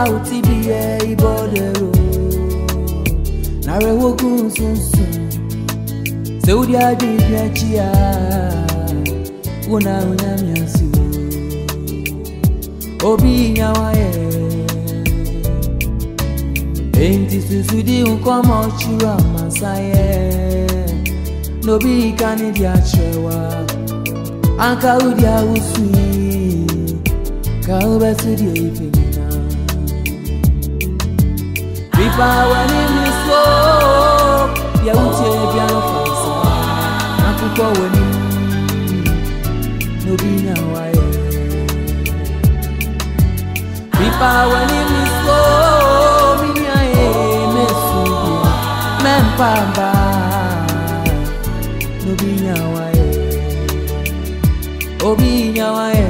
uti biye ibodero Nare wogun sunsun Se udi adi chia Una unyamiasu Obi nyawaye Enti susudi unkomo chura masaye Nobi kanidi achewa Anka udi awusui Ka ube sudi ipinina Ripa wani miso Ya uche biano fasa Nakuko wani Nobi nyawaye Ripa wani miso Minyae mesubi Mempamba Nobi nyawaye Obi nyawaye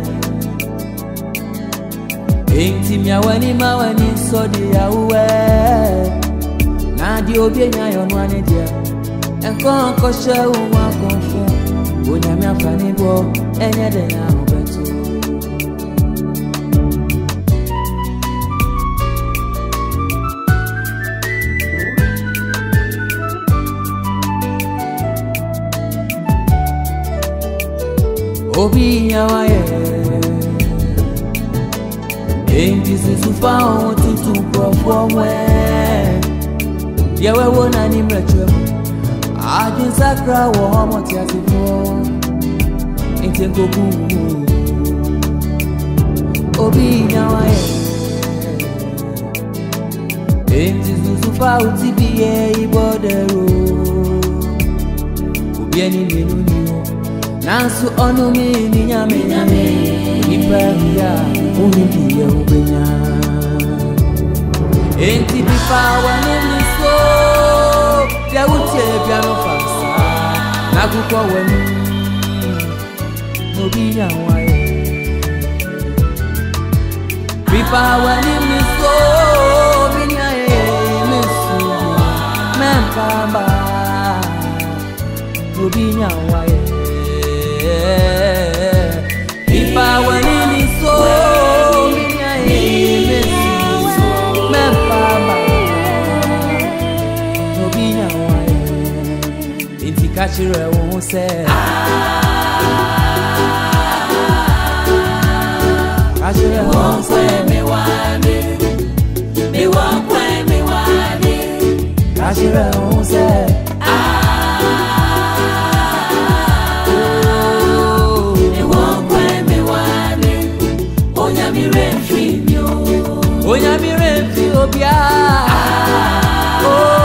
Enti miawani mawani sodi ya uwe Nadi obi nyayo nwane dia Enko nkoshe uwa konfo Onyami afani bo enye de ya ubeto Obi nyawaye Enti susufa on tutu profo mwe Yewe wona ni mrechwe Ajun sakra wo homo ti asifo Enti ngogu Obi nyawaye Enti susufa uti biye ibodero Ubieni nenu niyo Nansu onu mi nyame Iperia unidi ya ubenya Enti bipa wani so Ya uche biano fasa Nakuko wani Nobi nyawaye Bipa wani so Minyae mesu Mempamba Nobi nyawaye Bipa wani so Minyae mesu Mempamba Nobi nyawaye Inti kachire won se Kachire won se me wani Me wakwe me wani Kachire won se Onyami refi obia